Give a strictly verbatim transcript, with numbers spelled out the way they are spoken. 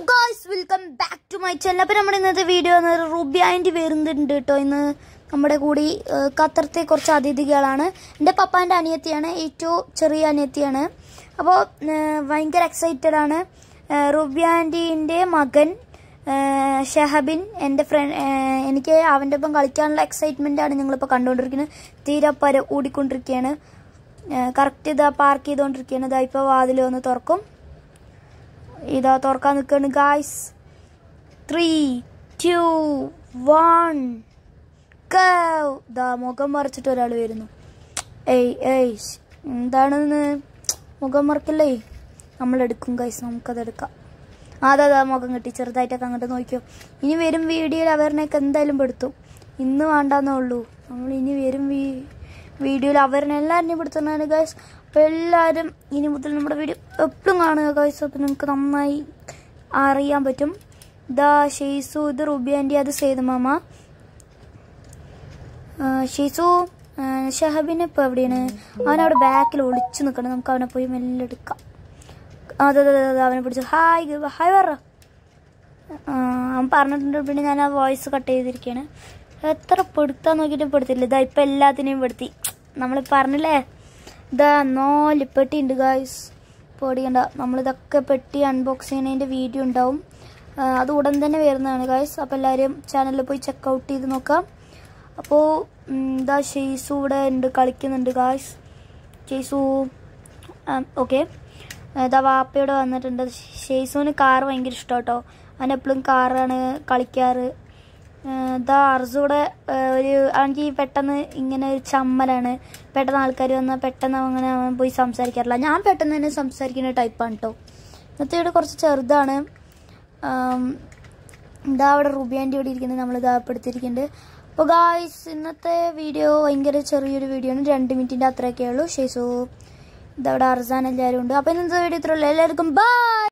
Guys, welcome back to my channel. അപ്പോൾ നമ്മുടെ ഇന്നത്തെ വീഡിയോ റൂബി ആൻറ്റി വരുന്നുണ്ട് കേട്ടോ. ഇന്ന് നമ്മുടെ കൂടി ഖത്തറത്തെ കുറച്ച് അതിഥികളാണ്. എൻ്റെ പപ്പാൻ്റെ അനിയത്തിയാണ്, ഏറ്റവും ചെറിയ അനിയത്തിയാണ്. അപ്പോൾ ഭയങ്കര എക്സൈറ്റഡ് ആണ്. റൂബി ആൻറ്റീൻ്റെ മകൻ ഷഹബിൻ, എൻ്റെ ഫ്രണ്ട്, എനിക്ക് അവൻ്റെ ഒപ്പം കളിക്കാനുള്ള എക്സൈറ്റ്മെൻറ്റാണ് നിങ്ങളിപ്പോൾ കണ്ടുകൊണ്ടിരിക്കുന്നത്. തീരെ പര ഓടിക്കൊണ്ടിരിക്കുകയാണ്. കറക്റ്റ് ഇതാ പാർക്ക് ചെയ്തുകൊണ്ടിരിക്കുകയാണ്. ഇതാ ഇപ്പോൾ വാതിൽ വന്ന് തുറക്കും. ഇതാ തുറക്കാൻ നിൽക്കുകയാണ് ഗായ്സ്. ത്രീ ടു വൺ ഇതാ മുഖം മറിച്ചിട്ട് ഒരാൾ വരുന്നു. ഏയ് ഏയ് എന്താണെന്ന് മുഖം മറക്കല്ലേ, നമ്മളെടുക്കും ഗൈസ്, നമുക്കതെടുക്കാം. അതാ അതാ മുഖം കിട്ടി, ചെറുതായിട്ടൊക്കെ അങ്ങോട്ട് നോക്കിയോ. ഇനി വരും വീഡിയോയിൽ അവരിനെയൊക്കെ എന്തായാലും പെടുത്തും. ഇന്ന് വേണ്ടാന്നേ ഉള്ളൂ, നമ്മൾ ഇനി വരും വീ വീഡിയോയിൽ അവരിനെ എല്ലാവരും പെടുത്തുന്നതാണ് ഗൈസ്. അപ്പോൾ എല്ലാവരും ഇനി മുതൽ നമ്മുടെ വീഡിയോ എപ്പോഴും കാണുക ഗൈസ്. അപ്പോൾ നിങ്ങൾക്ക് നന്നായി അറിയാൻ പറ്റും. ഇതാ ഷെയ്സു, ഇത് റൂബി ആൻറ്റി, അത് സേതു മാമ. ഷെയ്സു ഷഹബിനെ ഇപ്പോൾ എവിടെയാണ്? അവനവിടെ ബാക്കിൽ ഒളിച്ചു നിൽക്കണം. നമുക്ക് അവനെ പോയി മെല്ലെ എടുക്കാം. അതെ അതെ അതെ അവനെ പിടിച്ചു. ഹായ് ഹായ് പറ. അവൻ പറഞ്ഞിട്ടുണ്ട്, പിന്നെ ഞാൻ ആ വോയിസ് കട്ട് ചെയ്തിരിക്കുകയാണ്. എത്ര പെടുത്താൻ നോക്കിയിട്ട് പെടുത്തില്ല. ഇതാ ഇപ്പം എല്ലാത്തിനെയും പെടുത്തി. നമ്മൾ പറഞ്ഞില്ലേ, ഇതാ നാല് പെട്ടി ഉണ്ട് ഗായ്സ്. പേടിക്കണ്ട, നമ്മളിതൊക്കെ പെട്ടി അൺബോക്സ് ചെയ്യുന്നതിൻ്റെ വീഡിയോ ഉണ്ടാവും. അത് ഉടൻ തന്നെ വരുന്നതാണ് ഗായ്സ്. അപ്പോൾ എല്ലാവരും ചാനലിൽ പോയി ചെക്കൗട്ട് ചെയ്ത് നോക്കാം. അപ്പോൾ ഇതാ ഷെയ്സു ഇവിടെ ഉണ്ട്, കളിക്കുന്നുണ്ട് ഗായ്സ്. ഷെയ്സു ഓക്കെ. ഇതാ വാപ്പയോടെ വന്നിട്ടുണ്ട്. ഷെയ്സുവിന് കാർ ഭയങ്കര ഇഷ്ടം കേട്ടോ. അവൻ എപ്പോഴും കാറാണ് കളിക്കാറ്. ഇതാ അർസൂടെ ഒരു അവനിക്ക് പെട്ടെന്ന് ഇങ്ങനെ ഒരു ചമ്മലാണ്. പെട്ടെന്ന് ആൾക്കാർ വന്നാൽ പെട്ടെന്ന് അങ്ങനെ അവൻ പോയി സംസാരിക്കാറില്ല. ഞാൻ പെട്ടെന്ന് തന്നെ സംസാരിക്കുന്ന ടൈപ്പാണ് കേട്ടോ. ഇന്നത്തെ ഇവിടെ കുറച്ച് ചെറുതാണ്. ഇതാ അവിടെ റൂബി ആൻറ്റി ഇവിടെ ഇരിക്കുന്നത്, നമ്മൾ ഇതാ പെടുത്തിരിക്കുന്നുണ്ട്. അപ്പോൾ ഗായ്സ്, ഇന്നത്തെ വീഡിയോ ഭയങ്കര ചെറിയൊരു വീഡിയോ ആണ്, രണ്ട് മിനിറ്റിൻ്റെ അത്രയൊക്കെ ഉള്ളൂ. ഷെയ്സു ഇതവിടെ അർസാൻ എല്ലാവരും ഉണ്ട്. അപ്പോൾ ഇന്നത്തെ വീഡിയോ ഇത്രയുള്ളൂ. എല്ലാവർക്കും ബൈ.